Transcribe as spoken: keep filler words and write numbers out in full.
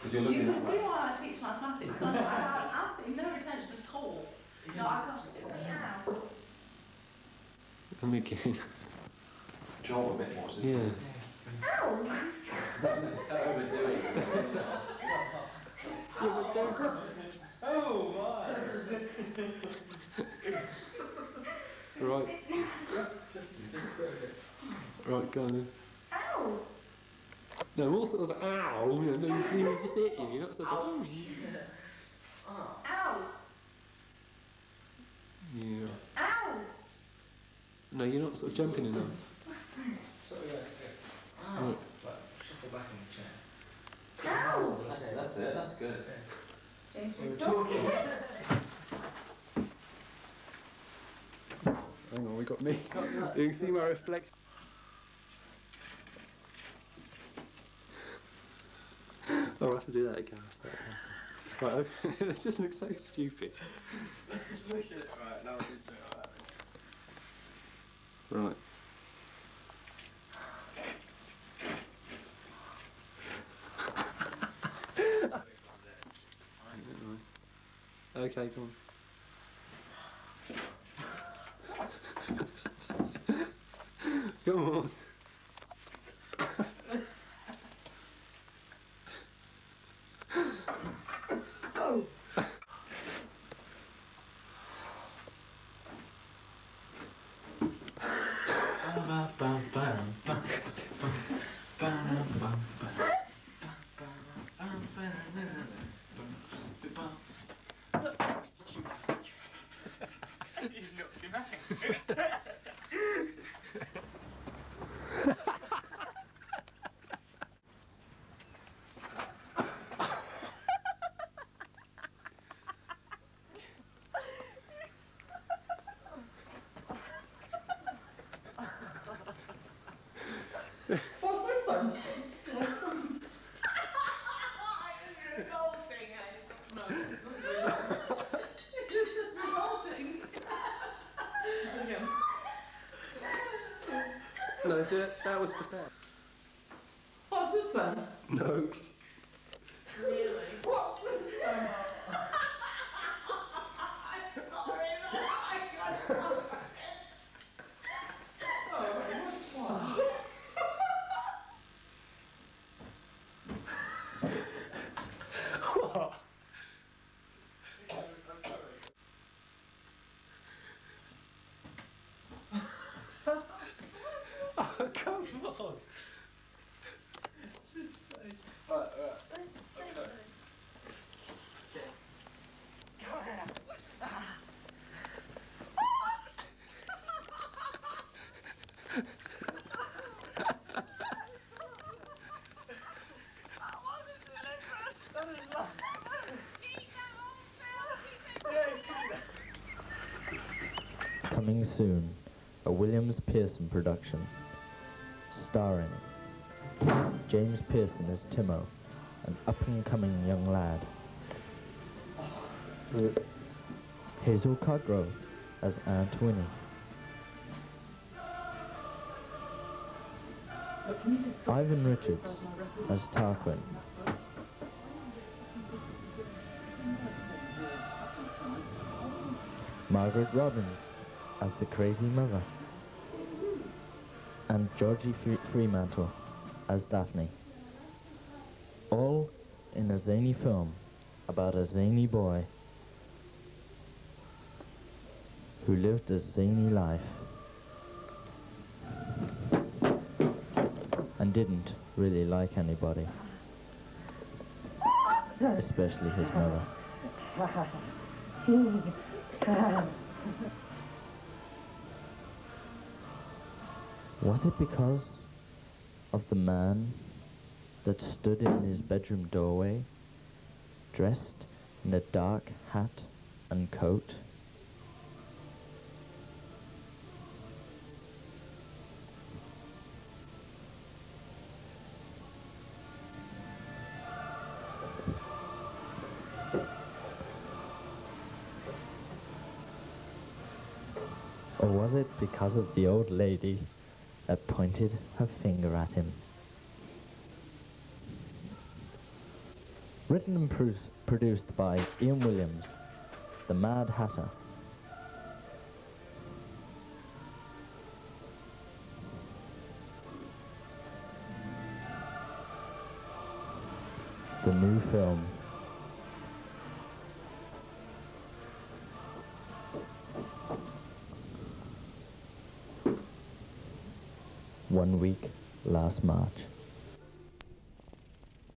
Because you're looking You at can see why I teach mathematics. I have absolutely no retention at all. No, I got to do it now. I'm again. Job a bit more, so Yeah. Ow! overdoing it. Oh my! Right. just, just a bit. Right, go on then. Ow! No, more sort of ow. You know, no, you just hit you. You're not sort of. Ow! Yeah. Ow! No, you're not sort of jumping enough. So, yeah, yeah. Right. Right, shuffle back in the chair. Ow! That's it, that's it, that's good. James We was were talking. Hang on, we got me. You can see my reflection. Oh, I'll have to do that again. Right, okay. It just looks so stupid. Right, now we do something like that. Right. Okay, go on. Come on. Oh! What's this then? It's just revolting. Again. No, that, that was pathetic. What's this then? No. Really? What's this then? I'm sorry, no, I can't stop it. Oh, what's one? What? Oh, come on. Right, right. Coming soon, a Williams Pearson production, starring James Pearson as Timo, an up-and-coming young lad. Hazel Cudgrove as Aunt Winnie. Ivan Richards as Tarquin. Margaret Robbins as the crazy mother. And Georgie Fre Fremantle as Daphne. All in a zany film about a zany boy who lived a zany life and didn't really like anybody, especially his mother. Was it because of the man that stood in his bedroom doorway, dressed in a dark hat and coat? Or was it because of the old lady that pointed her finger at him? Written and pro produced by Ian Williams, The Mad Hatter. The new film. One week last March.